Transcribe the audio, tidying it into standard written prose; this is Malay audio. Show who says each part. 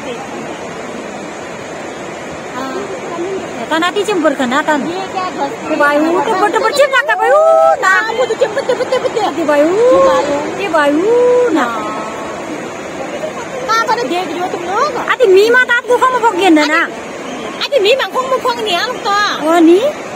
Speaker 1: Tanah di jembur kena tan. Di bayu, tebet cipta ke bayu. Nah, betul. Di bayu, nah.
Speaker 2: Apa ada dia juga tuh loh?
Speaker 1: Adi mie mata aku kamu bagian dana.
Speaker 2: Adi mie mangkong mangkong ni ang ta.
Speaker 1: Oh ni?